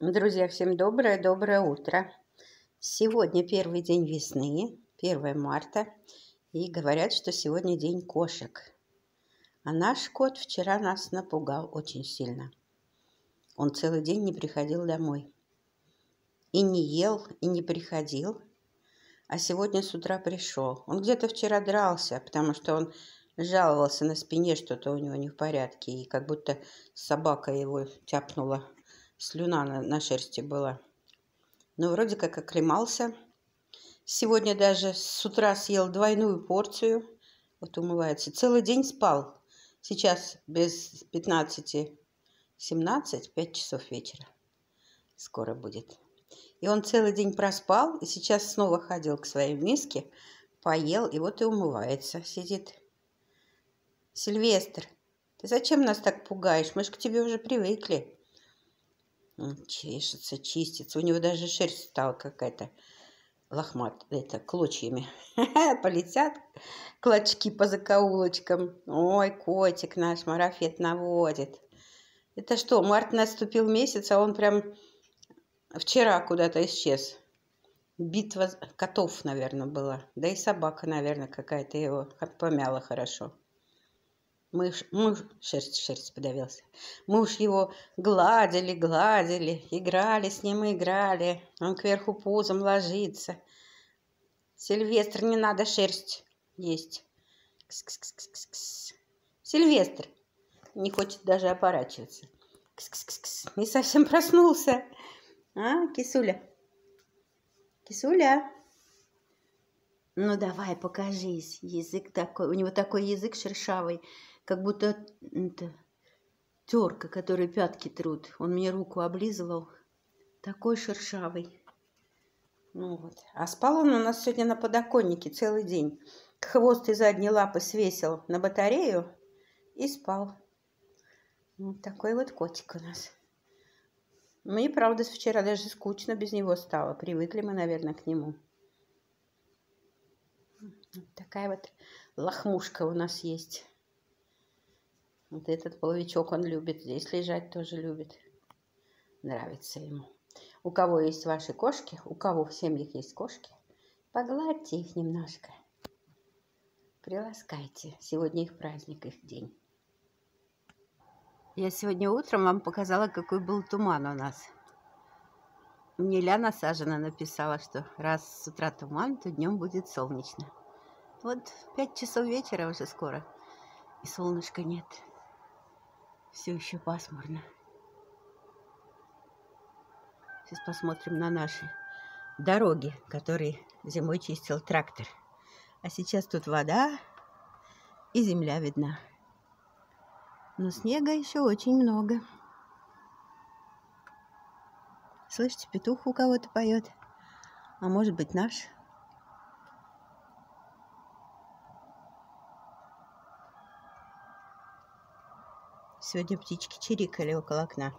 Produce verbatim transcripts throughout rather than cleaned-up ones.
Друзья, всем доброе-доброе утро. Сегодня первый день весны, первое марта, и говорят, что сегодня день кошек. А наш кот вчера нас напугал очень сильно. Он целый день не приходил домой. И не ел, и не приходил. А сегодня с утра пришел. Он где-то вчера дрался, потому что он жаловался на спине, что-то у него не в порядке. И как будто собака его тяпнула. Слюна на, на шерсти была. Но вроде как оклемался. Сегодня даже с утра съел двойную порцию. Вот умывается. Целый день спал. Сейчас без пятнадцати семнадцать, пять часов вечера. Скоро будет. И он целый день проспал. И сейчас снова ходил к своей миске. Поел. И вот и умывается. Сидит. Сильвестр, ты зачем нас так пугаешь? Мы же к тебе уже привыкли. Он чешется, чистится. У него даже шерсть стала какая-то лохмат, это, клочьями. Полетят клочки по закоулочкам. Ой, котик наш марафет наводит. Это что, март наступил месяц, а он прям вчера куда-то исчез. Битва котов, наверное, была. Да и собака, наверное, какая-то его помяла хорошо. Мы, мы шерсть, шерсть подавился. Мы уж его гладили, гладили, играли с ним, играли. Он кверху пузом ложится. Сильвестр, не надо шерсть есть. Кс-кс-кс-кс-кс. Сильвестр не хочет даже оборачиваться. Кс-кс-кс-кс. Не совсем проснулся. А, кисуля? Кисуля? Ну давай, покажись. Язык такой. У него такой язык шершавый. Как будто это, терка, который пятки трут. Он мне руку облизывал. Такой шершавый. Ну вот. А спал он у нас сегодня на подоконнике целый день. Хвост и задние лапы свесил на батарею и спал. Вот такой вот котик у нас. Мне, правда, вчера даже скучно без него стало. Привыкли мы, наверное, к нему. Вот такая вот лохмушка у нас есть. Вот этот половичок он любит. Здесь лежать тоже любит. Нравится ему. У кого есть ваши кошки, у кого в семьях есть кошки, погладьте их немножко. Приласкайте. Сегодня их праздник, их день. Я сегодня утром вам показала, какой был туман у нас. Мне Ляна Сажина написала, что раз с утра туман, то днем будет солнечно. Вот пять часов вечера уже скоро. И солнышка нет. Все еще пасмурно. Сейчас посмотрим на наши дороги, которые зимой чистил трактор. А сейчас тут вода и земля видна. Но снега еще очень много. Слышите, петух у кого-то поет. А может быть наш. Сегодня птички чирикали около окна.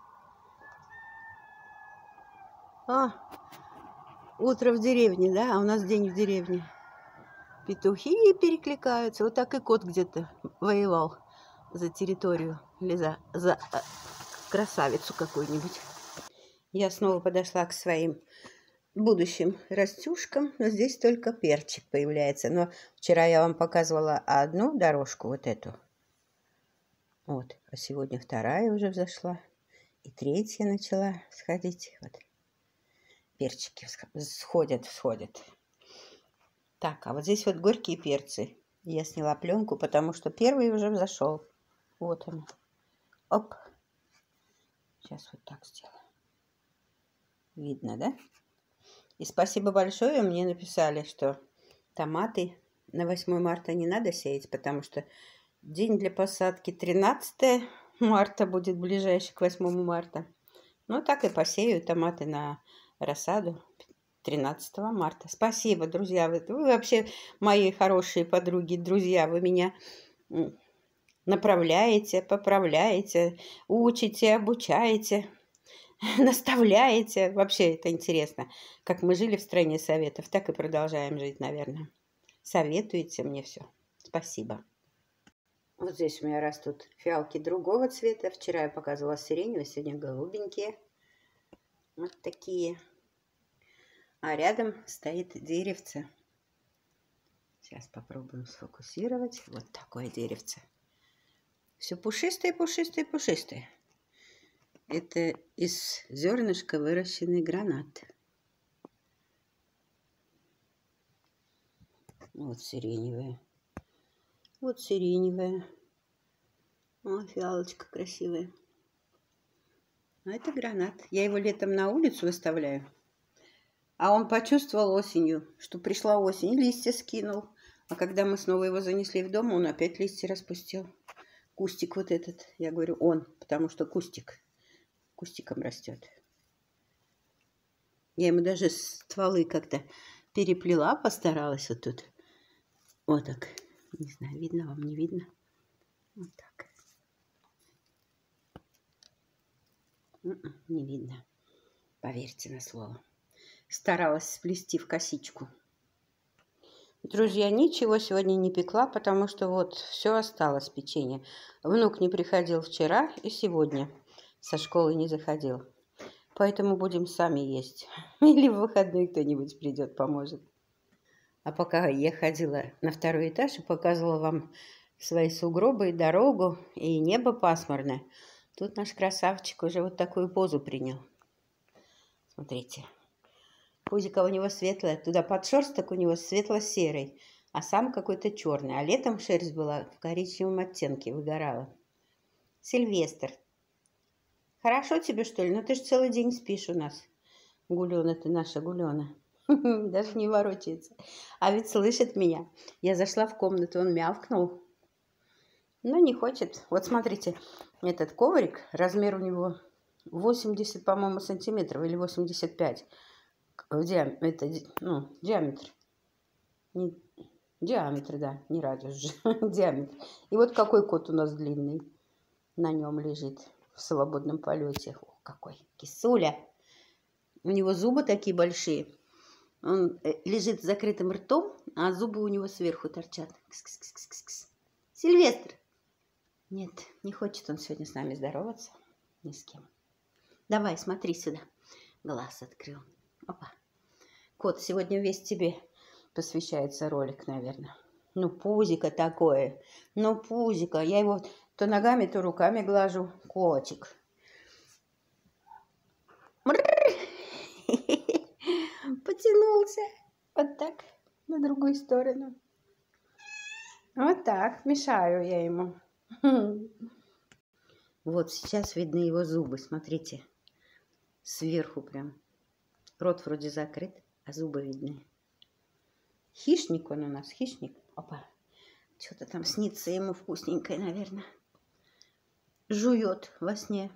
А, утро в деревне, да? А у нас день в деревне. Петухи перекликаются. Вот так и кот где-то воевал за территорию или за, за красавицу какую-нибудь. Я снова подошла к своим будущим растюшкам. Но здесь только перчик появляется. Но вчера я вам показывала одну дорожку, вот эту. Вот. А сегодня вторая уже взошла. И третья начала сходить. Вот. Перчики сходят, сходят. Так, а вот здесь вот горькие перцы. Я сняла пленку, потому что первый уже взошел. Вот он. Оп. Сейчас вот так сделаю. Видно, да? И спасибо большое. Мне написали, что томаты на восьмое марта не надо сеять, потому что день для посадки тринадцатое марта будет ближайший к восьмому марта. Ну, так и посею томаты на рассаду тринадцатого марта. Спасибо, друзья. Вы, вы вообще мои хорошие подруги, друзья. Вы меня направляете, поправляете, учите, обучаете, наставляете. Вообще это интересно. Как мы жили в стране советов, так и продолжаем жить, наверное. Советуете мне все. Спасибо. Вот здесь у меня растут фиалки другого цвета. Вчера я показывала сиреневые, сегодня голубенькие. Вот такие. А рядом стоит деревце. Сейчас попробуем сфокусировать. Вот такое деревце. Все пушистое, пушистое, пушистое. Это из зернышка выращенный гранат. Вот сиреневая. Вот сиреневая. Вот фиалочка красивая. А это гранат. Я его летом на улицу выставляю. А он почувствовал осенью, что пришла осень, и листья скинул. А когда мы снова его занесли в дом, он опять листья распустил. Кустик вот этот. Я говорю он, потому что кустик. Кустиком растет. Я ему даже стволы как-то переплела, постаралась вот тут. Вот так. Не знаю, видно вам, не видно. Вот так. Не видно. Поверьте на слово. Старалась сплести в косичку. Друзья, ничего сегодня не пекла, потому что вот все осталось печенье. Внук не приходил вчера и сегодня со школы не заходил. Поэтому будем сами есть. Или в выходные кто-нибудь придет, поможет. А пока я ходила на второй этаж и показывала вам свои сугробы и дорогу, и небо пасмурное, тут наш красавчик уже вот такую позу принял. Смотрите. Пузико у него светлое, туда подшерсток у него светло-серый, а сам какой-то черный. А летом шерсть была в коричневом оттенке, выгорала. Сильвестр. Хорошо тебе, что ли? Ну ты ж целый день спишь у нас. Гулёна ты наша, Гулёна. Даже не ворочается. А ведь слышит меня. Я зашла в комнату, он мявкнул. Но не хочет. Вот смотрите, этот коврик, размер у него восемьдесят, по-моему, сантиметров или восемьдесят пять. В диам... это, ну, диаметр. Не... Диаметр, да, не радиус же. Диаметр. И вот какой кот у нас длинный на нем лежит в свободном полете. О, какой кисуля. У него зубы такие большие. Он лежит с закрытым ртом, а зубы у него сверху торчат. Кс-кс-кс-кс-кс. Сильвестр. Нет, не хочет он сегодня с нами здороваться. Ни с кем. Давай, смотри сюда. Глаз открыл. Опа. Кот, сегодня весь тебе посвящается ролик, наверное. Ну, пузико такое. Ну, пузико. Я его то ногами, то руками глажу. Котик. Потянулся. Вот так. На другую сторону. Вот так. Мешаю я ему. Вот сейчас видны его зубы. Смотрите. Сверху прям. Рот вроде закрыт, а зубы видны. Хищник он у нас, хищник. Опа. Что-то там снится ему вкусненькое, наверное. Жует во сне.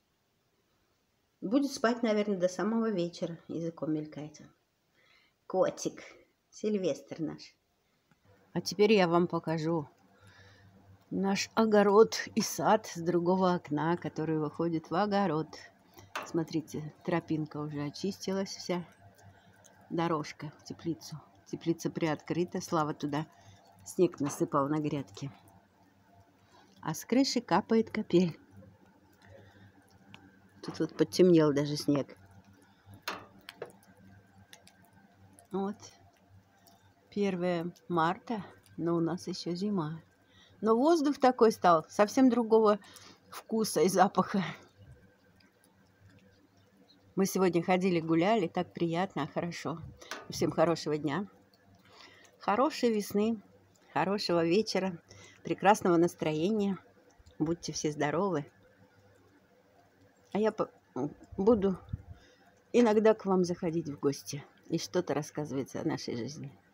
Будет спать, наверное, до самого вечера. Языком мелькает. Котик. Сильвестр наш. А теперь я вам покажу наш огород и сад с другого окна, который выходит в огород. Смотрите, тропинка уже очистилась вся. Дорожка в теплицу. Теплица приоткрыта. Слава туда снег насыпал на грядке. А с крыши капает капель. Тут вот подтемнел даже снег. Вот. первое марта, но у нас еще зима. Но воздух такой стал, совсем другого вкуса и запаха. Мы сегодня ходили, гуляли, так приятно, хорошо. Всем хорошего дня, хорошей весны, хорошего вечера, прекрасного настроения. Будьте все здоровы. А я буду иногда к вам заходить в гости и что-то рассказывать о нашей жизни.